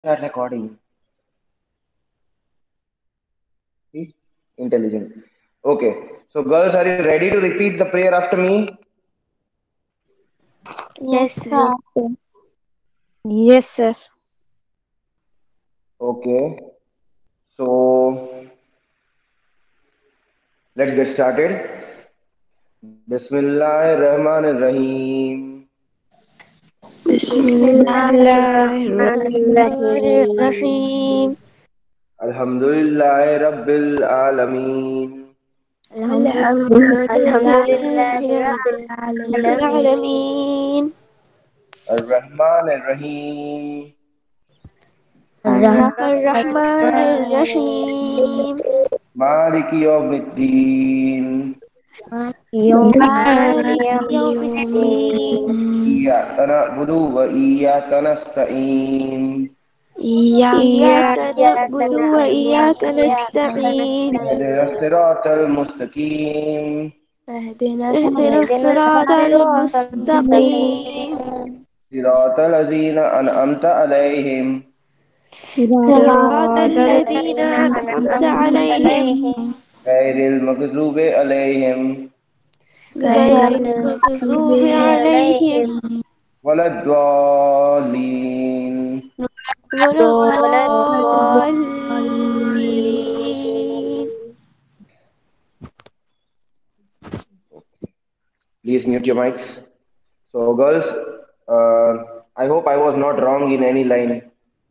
Start recording. See? Intelligent. Okay. So, girls, are you ready to repeat the prayer after me? Yes, Yes, sir. Yes, sir. Okay. So, let's get started. Bismillahirrahmanirrahim. Bismillahirrahmanirrahim. Bismillahirrahmanirrahim. Alhamdulillahi Rabbil Alameen. Alhamdulillahi Rabbil Alameen. Ar-Rahmanir-Rahim. Ar-Rahmanir-Rahim. Maliki Yawmiddin. Maliki Yawmiddin. Iyyaka na'budu wa iyyaka nasta'in. Iyyaka Iyyaka na'budu wa na'budu wa iyyaka iyyaka nasta'in. اهدنا nasta'in. الصراط المستقيم. اهدنا اهدنا الصراط الصراط المستقيم. المستقيم. صراط الذين أنعمت عليهم صراط صراط الذين الذين أنعمت أنعمت عليهم عليهم غير المغضوب عليهم غير غير المغضوب المغضوب عليهم عليهم ولا الضالين. ولا ولا الضالين. الضالين. Please mute your mics. So, girls, I hope I was not wrong in any line.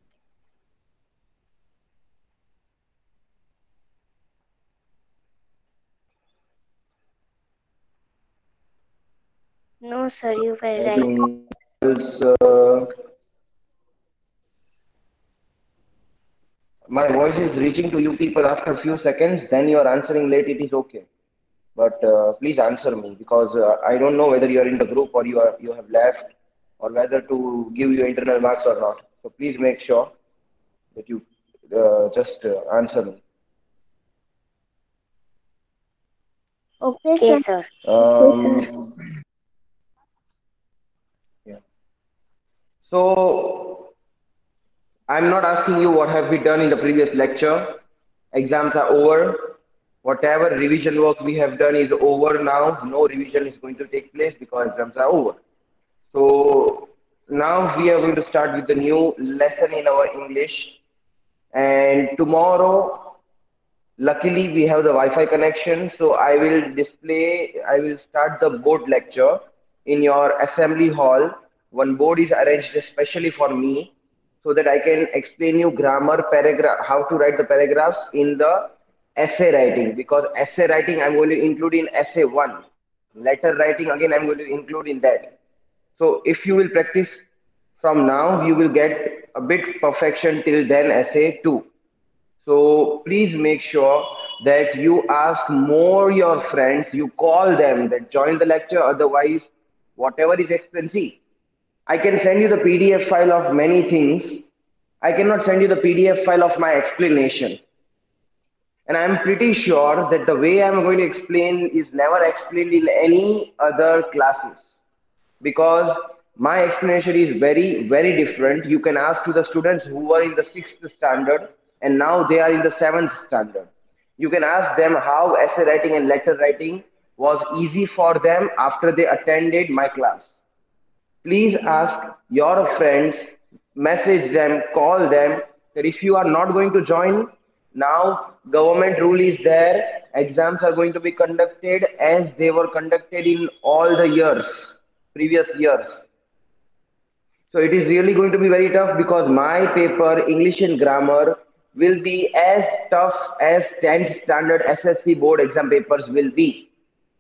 No, sir, you were I right. think girls, my voice is reaching to you people after a few seconds, then you are answering late, it is okay. But please answer me because I don't know whether you are in the group or you have left or whether to give you internal marks or not. So please make sure that you just answer me. Okay, sir. Um, yeah. So I'm not asking you what have we done in the previous lecture. Exams are over. Whatever revision work we have done is over now. No revision is going to take place because exams are over. So now we are going to start with the new lesson in our English. And tomorrow, luckily, we have the Wi-Fi connection. So I will start the board lecture in your assembly hall. One board is arranged especially for me so that I can explain you grammar, paragraph, how to write the paragraphs in the essay writing. Because essay writing, I'm going to include in essay one. Letter writing, again, I'm going to include in that. So if you will practice from now, you will get a bit perfection till then essay 2. So please make sure that you ask more your friends, you call them that join the lecture, otherwise whatever is explained. See, I can send you the PDF file of many things. I cannot send you the PDF file of my explanation. And I'm pretty sure that the way I'm going to explain is never explained in any other classes because my explanation is very, very different. You can ask to the students who were in the sixth standard and now they are in the seventh standard. You can ask them how essay writing and letter writing was easy for them after they attended my class. Please ask your friends, message them, call them that if you are not going to join, now government rule is there, exams are going to be conducted as they were conducted in all the years, previous years. So it is really going to be very tough because my paper, English and grammar, will be as tough as 10th standard SSC board exam papers will be.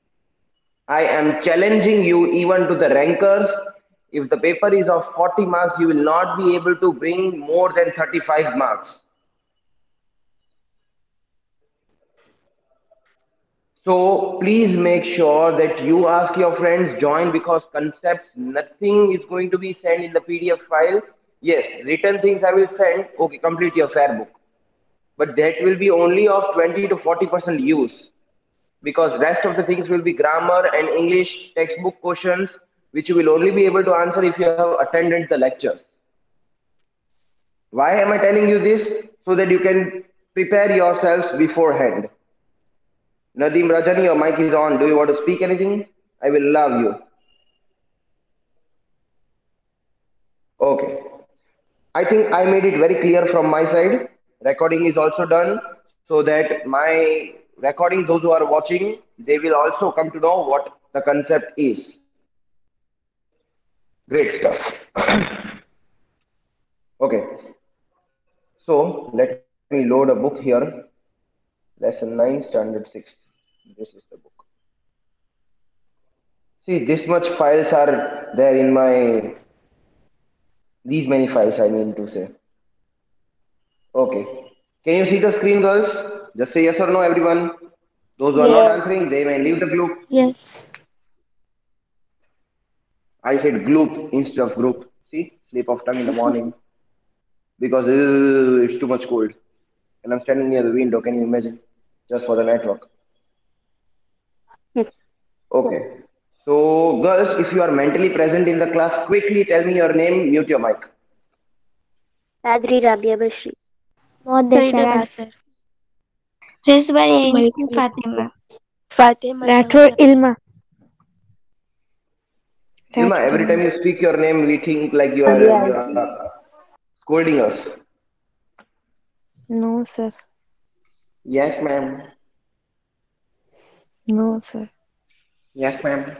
I am challenging you even to the rankers. If the paper is of 40 marks, you will not be able to bring more than 35 marks. So please make sure that you ask your friends join because concepts, nothing is going to be sent in the PDF file. Yes, written things I will send. Okay, complete your fair book. But that will be only of 20 to 40% use because rest of the things will be grammar and English textbook questions, which you will only be able to answer if you have attended the lectures. Why am I telling you this? So that you can prepare yourselves beforehand. Nadeem Rajani, your mic is on. Do you want to speak anything? I will love you. Okay. I think I made it very clear from my side. Recording is also done so that my recording, those who are watching, they will also come to know what the concept is. Great stuff. Okay. So let me load a book here. Lesson 9, Standard 6. This is the book. See, this much files are there in my, these many files I mean to say. Okay. Can you see the screen, girls? Just say yes or no, everyone. Those who are not Yes. answering, they may leave the group. Yes. I said gloop instead of group. See, slip of tongue in the morning because it's too much cold. And I'm standing near the window. Can you imagine? Just for the network. Okay. So, girls, if you are mentally present in the class, quickly tell me your name, mute your mic. Adri Rabia Bashri. Muhammad Sarita Saraj. Basir. Rizwan Malika Fatima. Fatima Rathore Shamsia. Ilma. Ilma, Rathore every time Ilma. you speak your name, we think like you Rabia. are scolding us. No, sir. Yes, ma'am. No, sir. Yes, ma'am.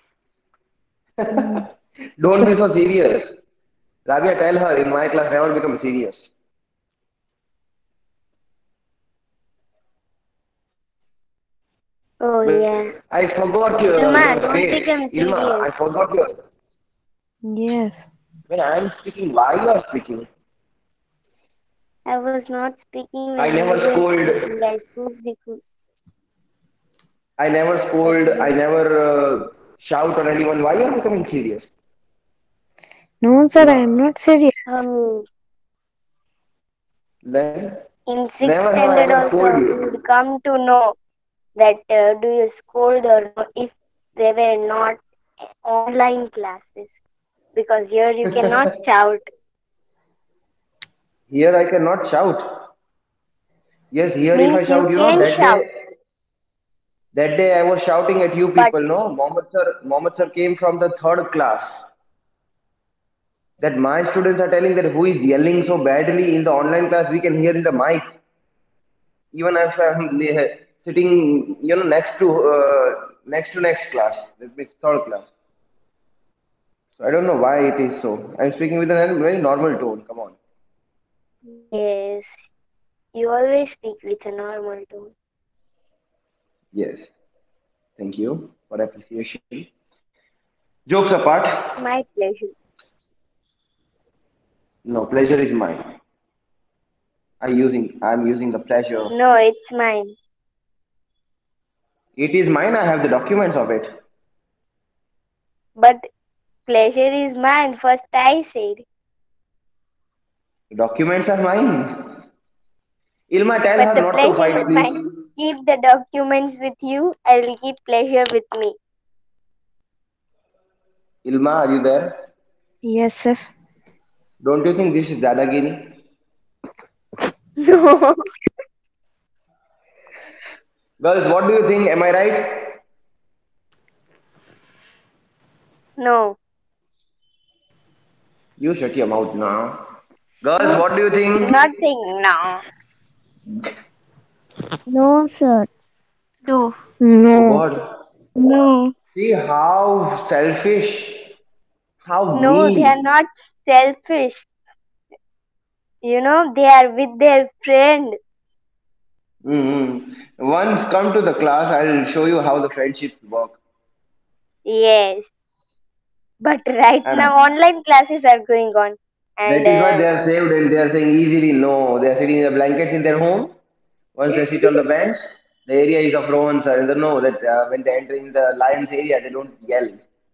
No. Don't be so serious. Rabia, tell her in my class never become serious. Oh, But yeah. I forgot Ilma, your don't face. become Ilma, I serious. forgot your. Yes. When I am speaking, why you are speaking? I was not speaking when I you never were scold. speaking. I spoke before. I never scold. I never shout on anyone. Why you are becoming serious? No, sir, I Ilma, am not serious. then In never sixth have I standard ever scold also, we you. would come to know that do you scold or no if they were not online classes. Because here you cannot shout. Here I cannot shout. Yes, here if Means I you shout, can shout. that day I was shouting at you But people. No, Mohammed sir came from the third class. That my students are telling that who is yelling so badly in the online class, we can hear in the mic. Even if I'm sitting, next to next class, that means third class. So I don't know why it is so. I'm speaking with a very normal tone. Come on. yes, you always speak with a normal tone. Yes. Thank you for appreciation. Jokes apart, My pleasure. no pleasure is mine. I'm using the pleasure. No, it's mine. It is mine. I have the documents of it. But pleasure is mine. First I said. The documents are mine. Ilma, tell But her the not to pleasure fight, is please. mine. Keep the documents with you. I will keep pleasure with me. Ilma, are you there? Yes, sir. Don't you think this is Dadagiri? No. Girls, what do you think? Am I right? No. You shut your mouth now. Girls, No, what do you I'm think? not saying no. no, sir. No. Oh No. God. No. See how selfish, how No, they are mean. not selfish. They are with their friend. Once come to the class, I'll show you how the friendships work. Yes. But right And now, online classes are going on. And that is why they are saved and they are saying easily no. They are sitting in the blankets in their home. Once they sit on the bench, the area is of Rohan sir. And they know that when they enter in the lion's area, they don't yell.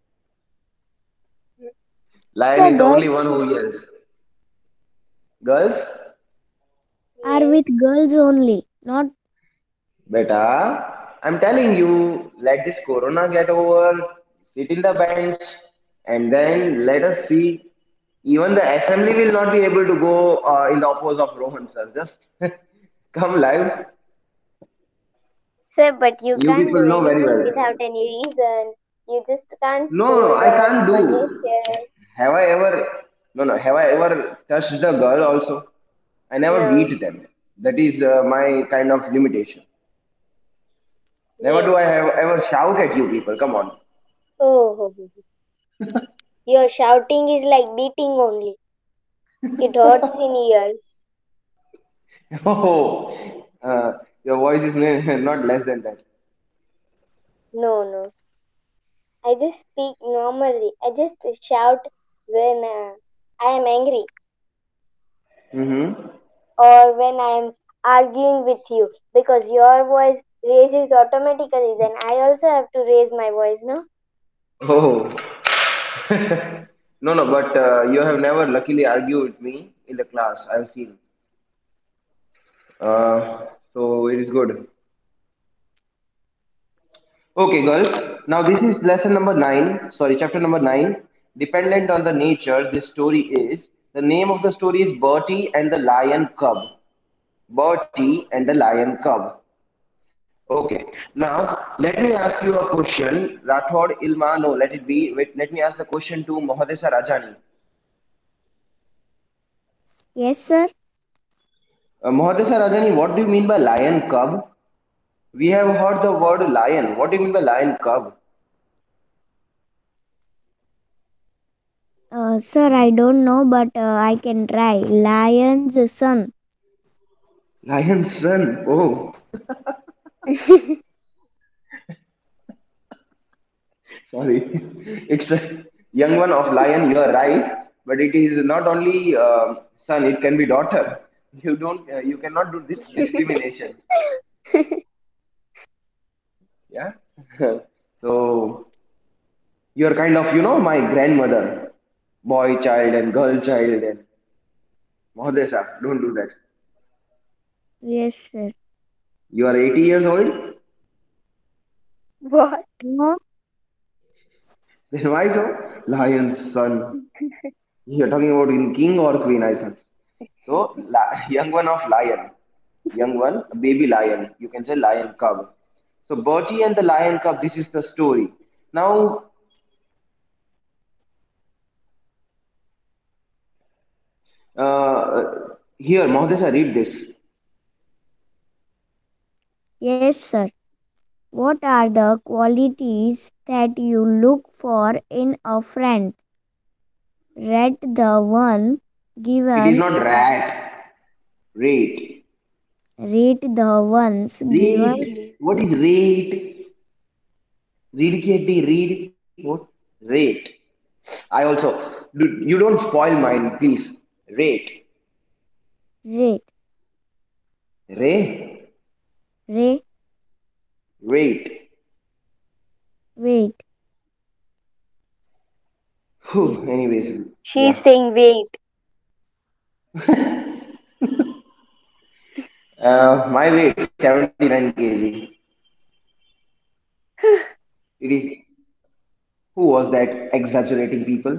Lion Sir, is the only girls one who yells. Girls, are yes. with girls only, not beta, I'm telling you, let this corona get over, sit in the bench, and then let us see. Even the assembly will not be able to go in the opposite of Rohan sir. Just come live. Sir, but you You can't people do know very anything well. without any reason. You just can't No, no, scold I us, can't punish do. us. Have I ever? No, no. Have I ever touched the girl also? I never No. beat them. That is my kind of limitation. Never do Yes. I have ever shout at you people. Come on. Oh, ho, ho, ho. Your shouting is like beating only. It hurts in ears. Oh, your voice is not less than that. No, no. I just speak normally. I just shout when I am angry Mm-hmm. or when I am arguing with you because your voice raises automatically. Then I also have to raise my voice, no? Oh, no, no. But you have never luckily argued with me in the class. I've seen. So it is good. Okay, girls. Now this is lesson number nine. Sorry, chapter number nine. Dependent on the nature, this story is. The name of the story is Bertie and the Lion Cub. Bertie and the Lion Cub. Okay. Now let me ask you a question. Rathod Ilma, no, let it be. Wait, let me ask the question to Mohadesa Rajani. Yes, sir. Mohadesa Rajani, what do you mean by lion cub? We have heard the word lion. What do you mean by lion cub? Sir, I don't know, but I can try. Lion's son. Lion son. Oh, sorry. It's a young one of lion. You are right, but it is not only son. It can be daughter. You don't. You cannot do this discrimination. Yeah. So you are kind of, my grandmother, boy child and girl child and Mohadesa. Don't do that. Yes, sir. You are 80 years old. What? No, Then why so? Lion's son. You're talking about in king or queen, I said. So, young one of lion. Young one, a baby lion. You can say lion cub. So, Bertie and the lion cub, this is the story. Now, here, Mahodesa, read this. yes, sir. What are the qualities that you look for in a friend? Rate the one It is given. not rat. Rate. Rate the ones given. Rate. What is rate? Read Kirti, read. What? Rate. I also, dude, you don't spoil mine, please. Rate. Rate. Ray. Ray. Rate. Wait. Whew, anyways, She's yeah. saying wait. My weight 79 kg. It is who was that exaggerating people?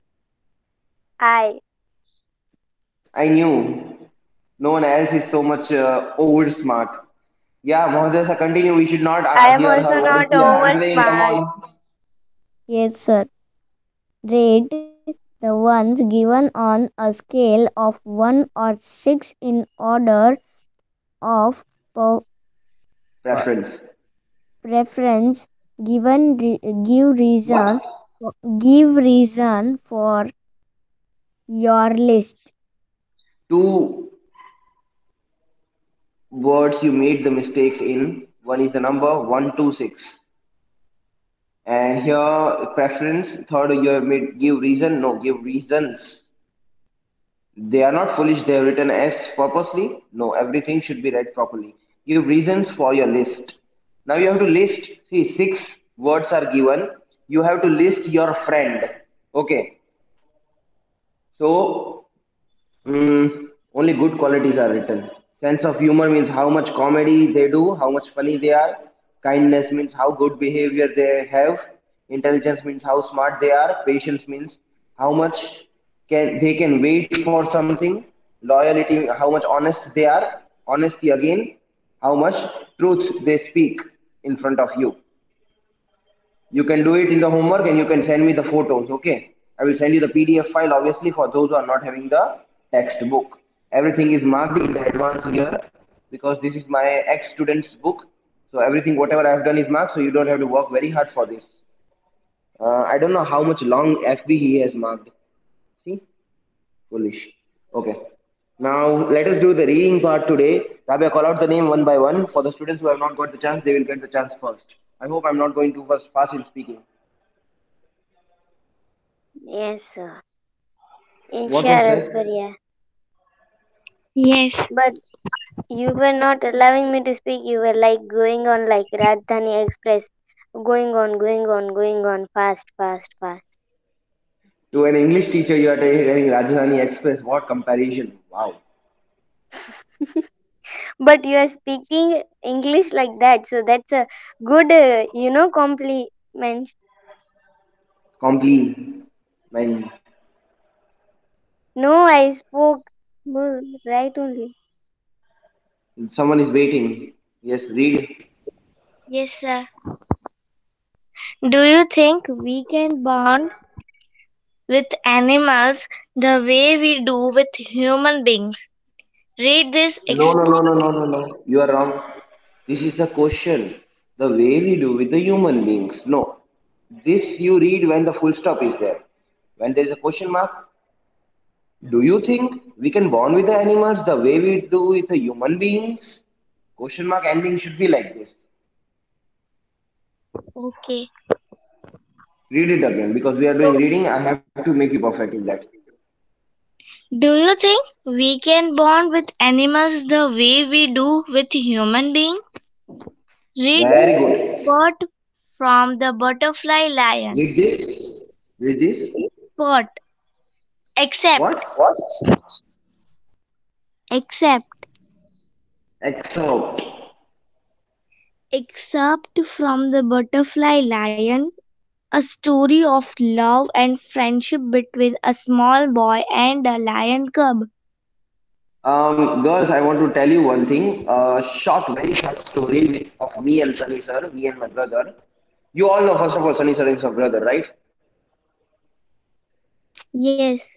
I. I knew no one else is so much over smart. Yeah, Mohadesa, continue. We should not I am hear also her voice. not Keep over answering. Come smart. on. Yes, sir. Rate the ones given on a scale of 1 or 6 in order of per- Preference. preference. Given give What? reason. Give reason for your list. Two words you made the mistakes in. One is the number 126. And here preference. Third, you have made give reason. No, give reasons. They are not foolish, they are written as purposely. No, everything should be read properly. Give reasons for your list. Now you have to list, see, six words are given. You have to list your friend. Okay, so only good qualities are written. Sense of humor means how much comedy they do, how much funny they are. Kindness means how good behavior they have. Intelligence means how smart they are. Patience means how much Can wait for something. Loyalty, how much honest they are. Honesty again, how much truth they speak in front of you. You can do it in the homework and you can send me the photos. Okay, I will send you the PDF file, obviously, for those who are not having the textbook. Everything is marked in the advance here because this is my ex student's book. So everything whatever I have done is marked, so you don't have to work very hard for this. I don't know how much long FB he has marked. See, foolish. Okay. Now let us do the reading part today. Rabia, call out the name one by one. For the students who have not got the chance, they will get the chance first. I hope I'm not going too fast in speaking. Yes, sir. What was Insha that? Rasparia. Yes. But you were not allowing me to speak. You were like going on like Rajdhani Express. Going on, fast, fast, fast. To an English teacher, you are telling Rajdhani Express. What comparison? Wow. But you are speaking English like that, so that's a good, compliment. Compliment. No, I spoke right only. Someone is waiting. Yes, read. Yes, sir. Do you think we can bond with animals the way we do with human beings? Read this No, no, no, no, no, no, no. You are wrong. This is the question. The way we do with the human beings. No. This you read when the full stop is there. When there is a question mark, do you think we can bond with the animals the way we do with the human beings? Question mark ending should be like this. Okay. Read it again because we are doing reading. I have to make you perfect in that. Do you think we can bond with animals the way we do with human beings? Read Very good. quote from the butterfly lion. Read this. Read this. Quote, except, What? except, Excerpt. except from the butterfly lion, a story of love and friendship between a small boy and a lion cub. Girls, I want to tell you one thing. Very short story of me and Sunny sir, me and my brother. You all know, first of all, Sunny sir is your brother, right? Yes.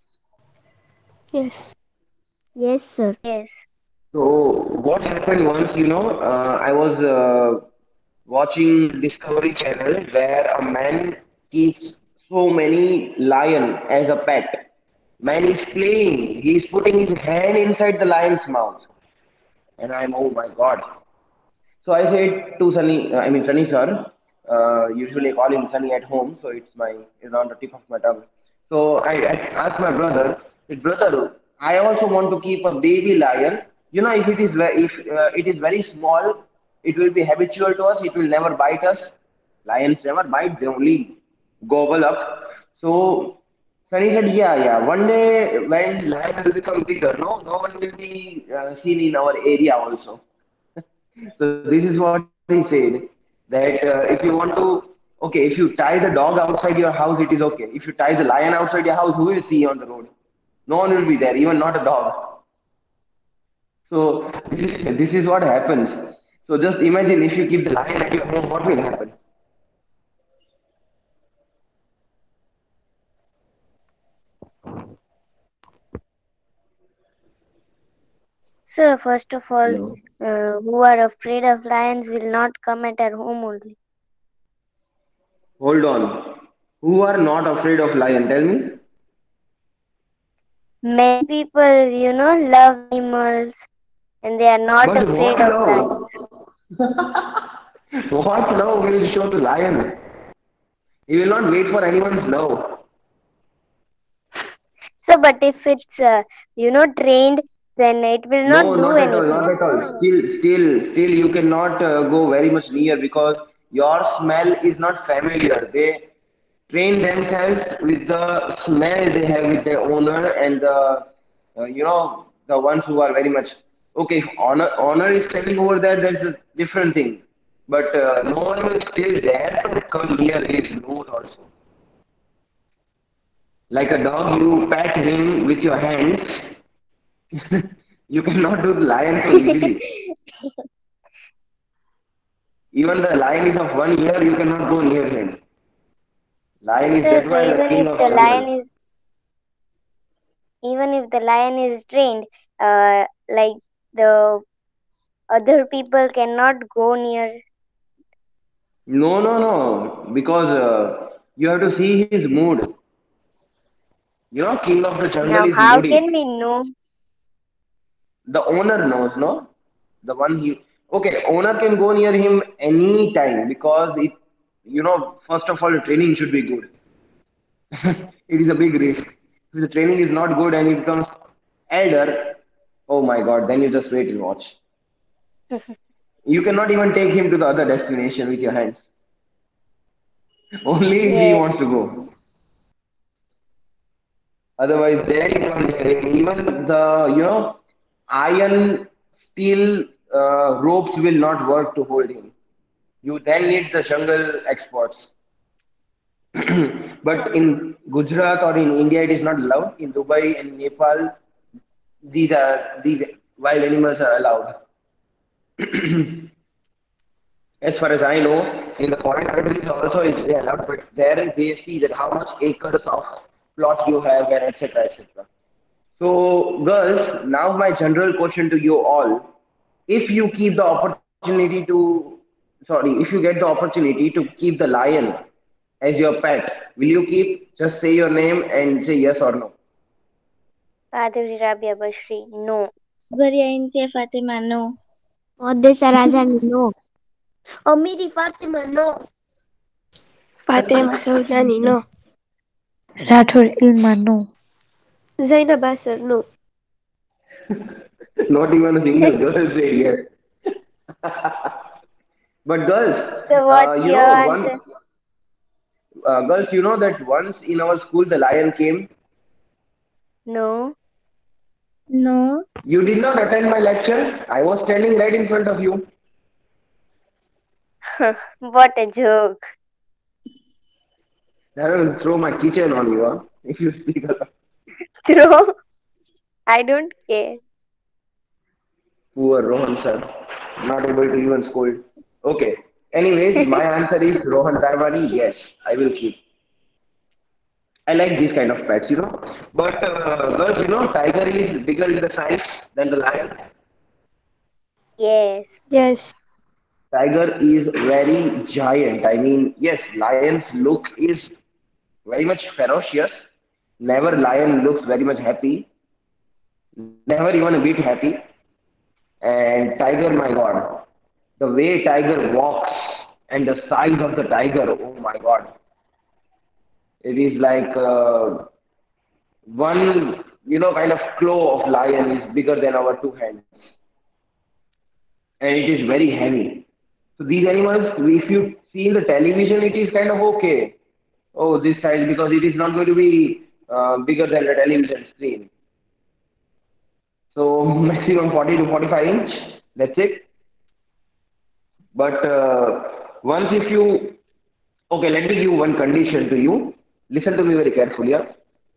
Yes, sir. Yes. So, what happened once, I was watching Discovery Channel where a man keeps so many lion as a pet. Man is playing. He is putting his hand inside the lion's mouth. And I'm, oh my God. So I said to Sunny sir, usually I call him Sunny at home, so it's on the tip of my tongue. So I asked my brother, brother, I also want to keep a baby lion. You know, if it is very small, it will be habitual to us. It will never bite us. Lions never bite; they only gobble up. So Sunny said, yeah. One day when lion will become bigger, no one will be seen in our area also. So this is what he said that if you want to, okay, if you tie the dog outside your house, it is okay. If you tie the lion outside your house, who will see you on the road? No one will be there, even not a dog. So this is what happens. So just imagine if you keep the lion at your home, what will happen? So, first of all, Hello. who are afraid of lions will not come at our home only. Hold on. Who are not afraid of lion? Tell me. Many people, love animals and they are not But afraid what of lions. love? What love will show to lion? He will not wait for anyone's love. So, but if it's, trained, then it will not No, do not at all, anything. not at all. Still, you cannot go very much near because your smell is not familiar. They train themselves with the smell they have with their owner and the ones who are very much okay. If honor is standing over there, that's a different thing. But no one will still dare to come near his nose also. Like a dog, you pat him with your hands. You cannot do the lion so easily. Even the lion is of 1 year, you cannot go near him. Lion is Sir, that so why the king of jungle. even if the lion is trained, like the other people cannot go near. No, no, no. Because you have to see his mood. King of the jungle Now, is how can moody. we know? The owner knows, no? The one he. Okay, owner can go near him any time because first of all, the training should be good. It is a big risk. If the training is not good and he becomes elder, oh my God, then you just wait and watch. You cannot even take him to the other destination with your hands. Only if he Yes. wants to go. Otherwise, there you can't hear him. Even iron steel ropes will not work to hold him. You then need the jungle experts. But in Gujarat or in India, it is not allowed. In Dubai and Nepal, these wild animals are allowed. As far as I know, in the foreign countries also it's allowed, but there they see that how much acres of plot you have and etc. etc. So, girls, now my general question to you all: if you keep the opportunity to, sorry, if you get the opportunity to keep the lion as your pet, will you keep? Just say your name and say yes or no. Padri Rabia Bashri, no. Bariain ke Fatima, no. Odessa Raja, no. Omiri Fatima, no. Fatima Saujani, no. Rathor Ilma, no. Zainab Asar, no. Not even a single girl say yes. But girls, So, what's your answer? you know that once in our school the lion came. No. No. You did not attend my lecture. I was standing right in front of you. What a joke. I will throw my kitchen on you, if you speak a lot. Throw? I don't care. Poor Rohan sir, not able to even scold. Okay. Anyways, my answer is Rohan Tarwani. Yes, I will keep. I like these kind of pets, But girls, tiger is bigger in the size than the lion. Yes. Yes. Tiger is very giant. I mean, yes, lion's look is very much ferocious. Never lion looks very much happy. Never even a bit happy. And tiger, my God, the way tiger walks and the size of the tiger, oh my God, it is like one, kind of claw of lion is bigger than our two hands, and it is very heavy. So these animals, if you see in the television, it is kind of okay. Oh, this size because it is not going to be bigger than the television screen. So maximum 40 to 45 inch. That's it. But once if you, okay, let me give one condition to you. Listen to me very carefully. Yeah?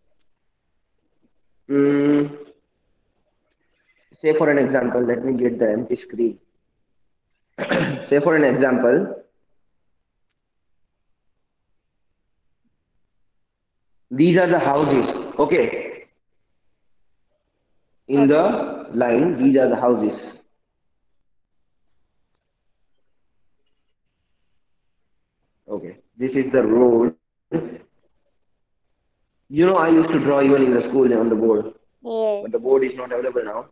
Mm, say for an example, let me get the empty screen. Say for an example, these are the houses. Okay, in Okay. the line, these are the houses. Okay, this is the road. I used to draw even in the school on the board, but Yes. the board is not available now.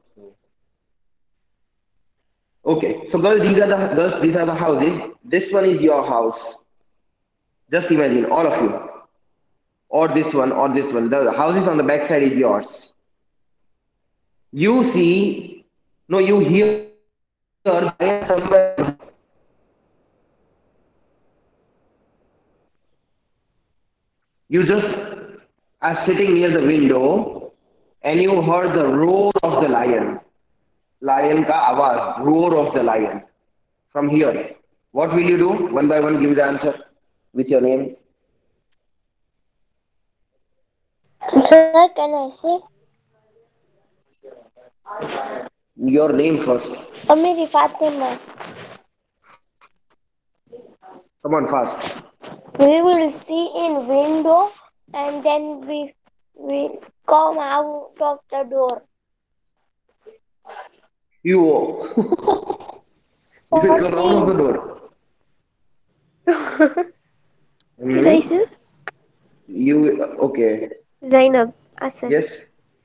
Okay, so girls, these are the houses. This one is your house. Just imagine, all of you, or this one, or this one. The houses on the back side is yours. You see, no, you hear the lion somewhere. You just are sitting near the window, and you heard the roar of the lion. Lion ka awaz, roar of the lion. From here, what will you do? One by one, give the answer with your name. Sir, can I say? Your name first. Amiri Fatima. Come on, fast. We will see in window and then we will come out of the door. You. You will What come out of the scene? door. Can I Hmm? say? You. Okay. Zainab, Asar. Yes.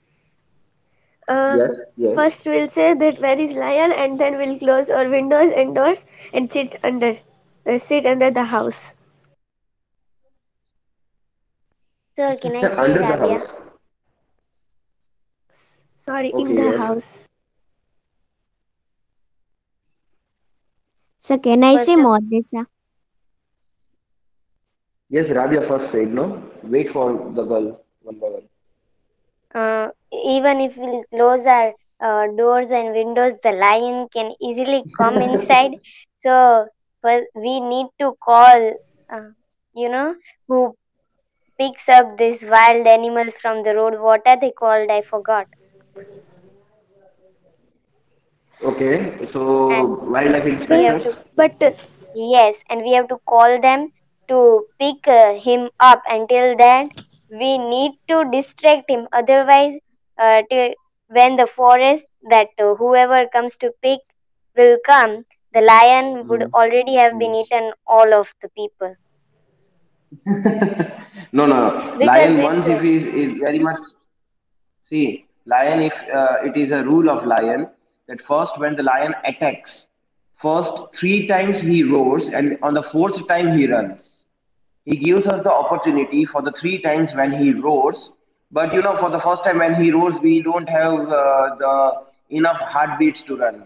Uh, Yes. Yes. First we'll say that where is lion, and then we'll close our windows and doors and sit under the house. Sir, can I say Under the house. Rabia? Sorry, in Okay. the Yes. house. So can I say First of more this now? Yes. Rabia first said no. Wait for the girl one by one. even if we close our doors and windows, the lion can easily come inside. So first we need to call, uh, you know, who picks up these wild animals from the road. What are they called? I forgot. Okay. And So wildlife we But have inspectors. to, but yes, and we have to call them to pick him up. Until then, we need to distract him. Otherwise, when the forest that whoever comes to pick will come, the lion would Hmm. already have Hmm. been eaten all of the people No, no. because Lion it's once if is very much. See, lion, if it is a rule of lion that first when the lion attacks, first three times he roars and on the fourth time he runs. He gives us the opportunity for the three times when he roars. But you know, for the first time when he roars, we don't have the enough heartbeats to run.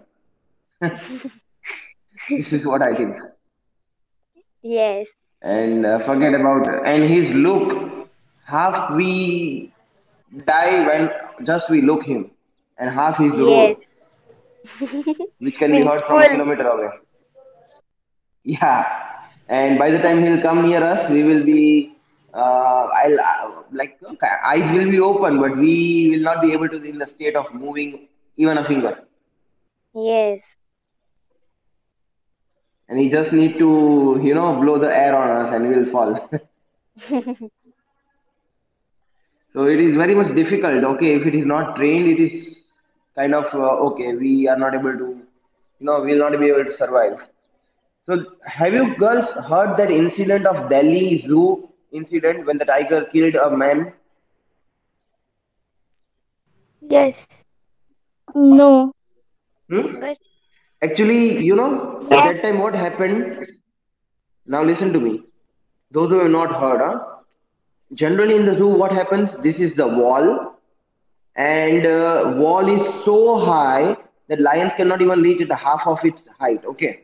This is what I think. yes, And forget about and his look. Half we die when just we look him, and half his roar, yes, which can be means heard from a full. kilometer away. Yeah, and by the time he'll come near us, we will be. I'll like okay, eyes will be open, but we will not be able to in the state of moving even a finger. Yes, And he just need to blow the air on us, and we will fall. So it is very much difficult. Okay, if it is not trained, it is kind of okay. We are not able to, we will not be able to survive. So have you girls heard that incident of Delhi Zoo incident when the tiger killed a man? yes, No. Hmm? but Actually, at that Yes. time what happened? Now listen to me. Those who have not heard, generally in the zoo, what happens? This is the wall, and wall is so high that lions cannot even reach the half of its height. Okay,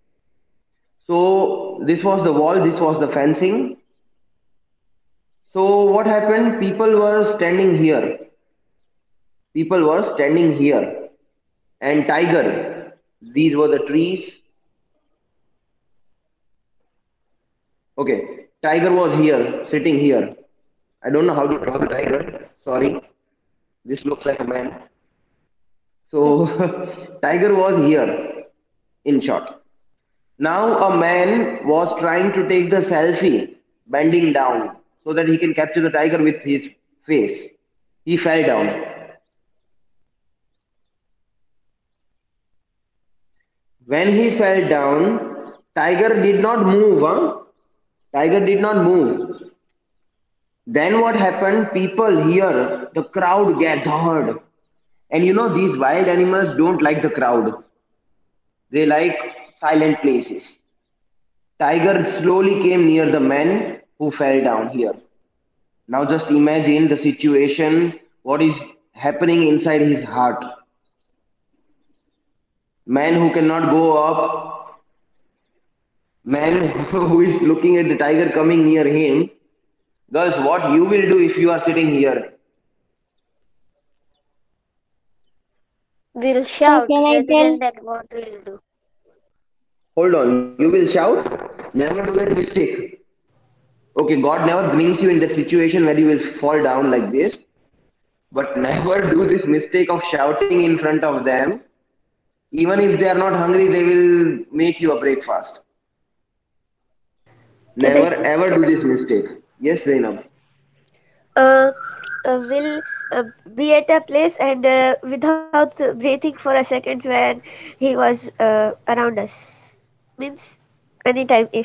so this was the wall, this was the fencing. So what happened? People were standing here, and tiger, these were the trees. Okay, tiger was here, sitting here. I don't know how to draw the tiger, sorry. This looks like a man. So tiger was here, in short. Now a man was trying to take the selfie, bending down, so that he can capture the tiger with his face. He fell down. When he fell down, tiger did not move. Huh? Tiger did not move. Then what happened? People here, the crowd gathered. And these wild animals don't like the crowd. They like silent places. Tiger slowly came near the man who fell down here. Now just imagine the situation, what is happening inside his heart. Man who cannot go up, man who is looking at the tiger coming near him. Girls, what you will do if you are sitting here? we'll So shout can I rather tell? than that. What we'll do? Hold on, you will shout, never to get mistake. Okay, God never brings you in that situation where you will fall down like this, but never do this mistake of shouting in front of them. Even if they are not hungry, they will make you a breakfast. Can I Never ever do this mistake. Yes, Zainab. uh, will be at a place and without breathing for a second when he was around us? Means anytime if.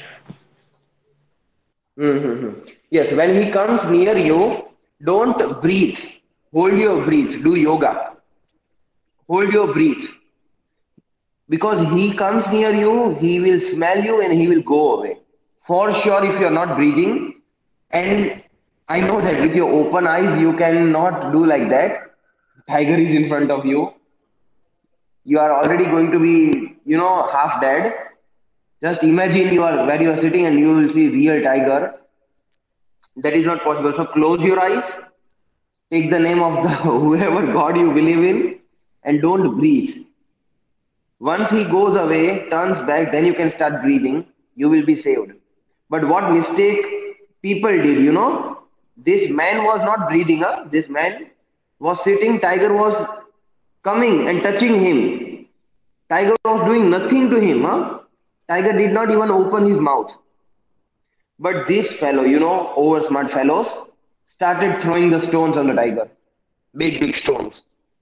Mm-hmm. Yes, when he comes near you, don't breathe. Hold your breath. Do yoga. Hold your breath. Because he comes near you, he will smell you and he will go away. For sure, if you're not breathing, and I know that with your open eyes, you cannot do like that. Tiger is in front of you. You are already going to be, half dead. Just imagine you are where you are sitting and you will see real tiger. That is not possible. So close your eyes, take the name of the whoever God you believe in, and don't breathe. Once he goes away, turns back, then you can start breathing. You will be saved. But what mistake people did, This man was not breathing, huh? This man was sitting, tiger was coming and touching him. Tiger was doing nothing to him, huh? Tiger did not even open his mouth. But this fellow, over smart fellows, started throwing the stones on the tiger. Big, big stones.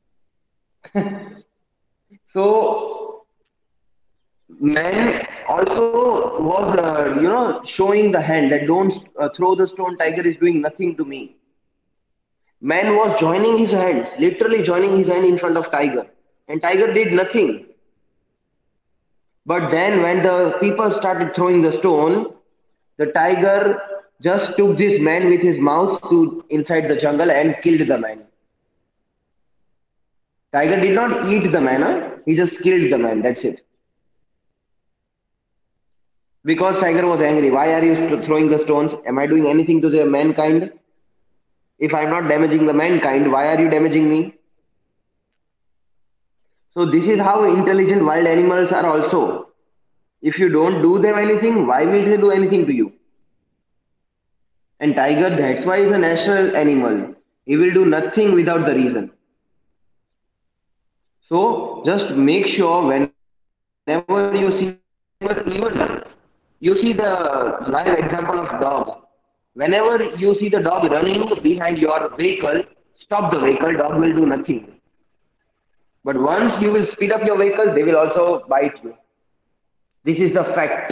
So man also was, showing the hand that don't throw the stone. Tiger is doing nothing to me. Man was joining his hands, literally joining his hand in front of tiger, and tiger did nothing. But then when the people started throwing the stone, the tiger just took this man with his mouth to inside the jungle and killed the man. Tiger did not eat the man, huh? He just killed the man. That's it. Because tiger was angry. Why are you throwing the stones? Am I doing anything to the mankind? If I'm not damaging the mankind, why are you damaging me? So this is how intelligent wild animals are also. If you don't do them anything, why will they do anything to you? And tiger, that's why he's a national animal. He will do nothing without the reason. So just make sure whenever you see the animal, even you see the live example of dog. Whenever you see the dog running behind your vehicle, stop the vehicle, dog will do nothing. But once you will speed up your vehicle, they will also bite you. This is the fact.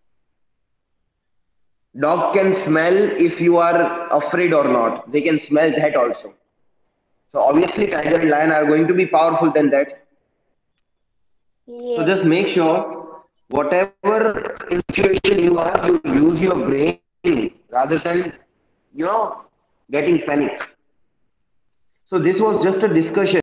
Dog can smell if you are afraid or not. They can smell that also. So obviously tiger and lion are going to be powerful than that. So just Yes. make sure whatever in situation you are, you use your brain rather than, you know, getting panic. So this was just a discussion.